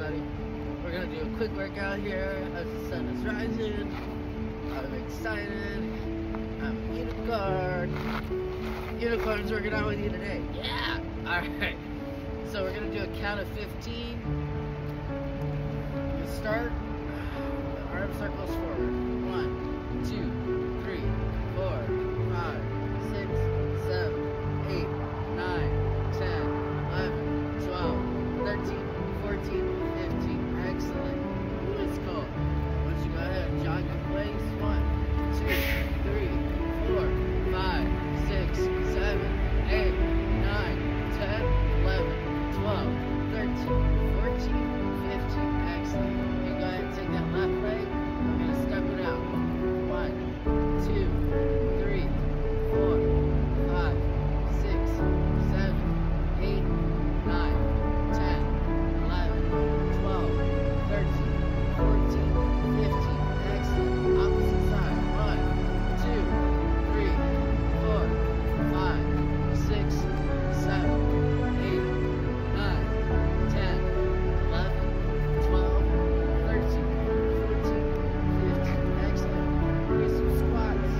everybody. We're gonna do a quick workout here as the sun is rising. I'm excited. I'm a unicorn. Unicorn's working out with you today. Yeah! Alright. So we're gonna do a count of 15. We'll start. The arm circles forward. 1, 2, 3, 4, 5, 6, 7, 8, 9, 10, 11, 12, 13, 14, 15. Excellent. Ooh, it's cold. Once you go ahead and jog in place. 1, 2, 3, 4, 5, 6, 7, 8, 9, 10, 11, 12, 13, 14, 15. Excellent. You go ahead and take that left leg. We're going to step it out. 1, 2, 3, 4, 5, 6, 7, 8, 9, 10, 11, 12, 13, 14, 15. Excellent. Opposite side. 1, 2, 3, 4, 5, 6, 7, 8, 9, 10, 11, 12, 13, 14, 15. Excellent. Do some squats.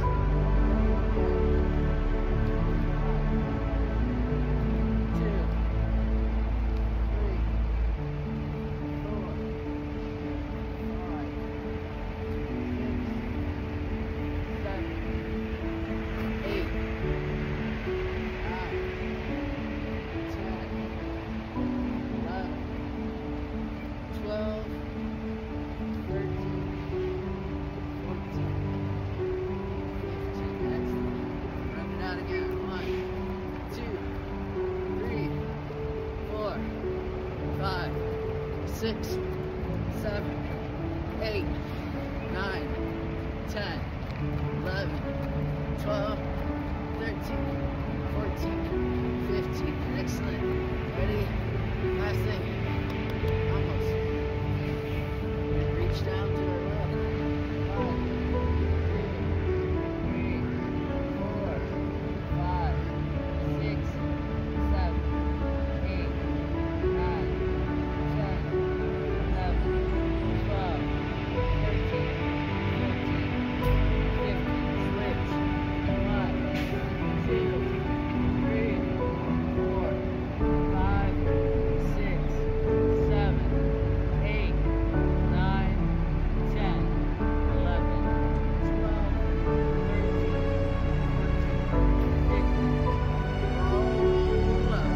2, 3, 4, 5, 6, 7, 8, 9, 10, 11, 12, 13, 14, 15. Excellent. Run it out again. 1, 2, 3, 4, 5, 6, 7, 8, 9, 10, 11, 12, 13, 14, 15. Excellent. Ready? Last thing. Almost. Reach down to the left. 5, 3, 4, 5, 6, 7, 8, 9, 10, 11, 12, 13, 14, 15. Switch. 1, 2, 3, 4, 5, 6, 7, 8, 9, 10, 11, 12, 13, 14, 15. Roll up.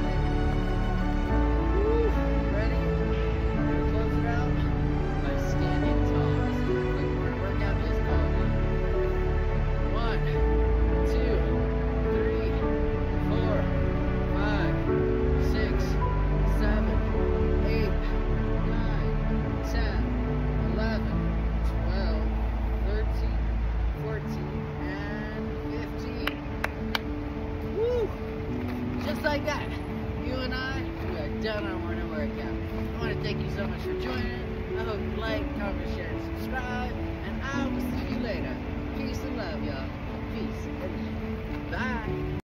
Woo. Ready? We're gonna close it out by standing tall. This is a quick workout. Just call it. 1, 2, 3, 4, 5, 6, 7, 8, 9, 10, 11, 12, 13, 14, and 15. Woo! Just like that, you and I, we are done our morning workout. I want to thank you so much for joining. I hope you like, comment, share, and subscribe. And I will see you later. Peace and love, y'all. Peace and love. Bye.